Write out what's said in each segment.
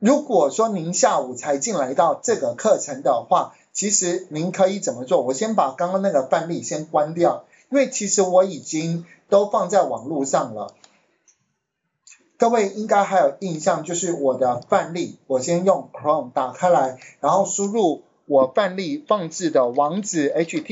如果说您下午才进来到这个课程的话，其实您可以怎么做？我先把刚刚那个范例先关掉，因为其实我已经都放在网络上了。各位应该还有印象，就是我的范例，我先用 Chrome 打开来，然后输入我范例放置的网址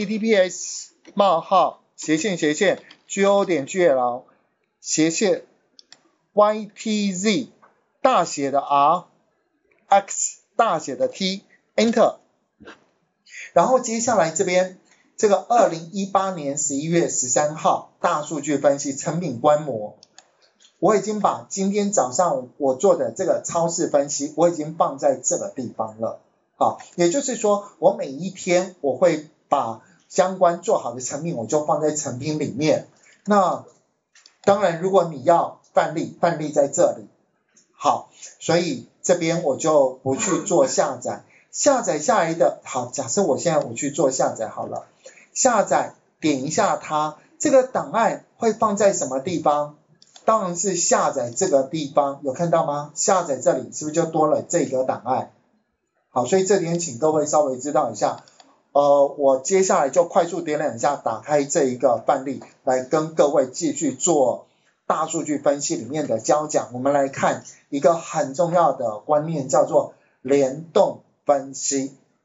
https://go.gl/ytz 大写的 R X 大写的 T Enter， 然后接下来这边这个2018年11月13号大数据分析成品观摩，我已经把今天早上我做的这个超市分析，我已经放在这个地方了。好，也就是说我每一天我会把相关做好的成品我就放在成品里面。那当然如果你要范例在这里。好，所以这边我就不去做下载。下载下来的，好，假设我现在去做下载好了。下载，点一下它，这个档案会放在什么地方？当然是下载这个地方，有看到吗？下载这里是不是就多了这个档案？好，所以这点请各位稍微知道一下。我接下来就快速点两下，打开这一个范例，来跟各位继续做大数据分析里面的教讲。我们来看一个很重要的观念，叫做联动分析。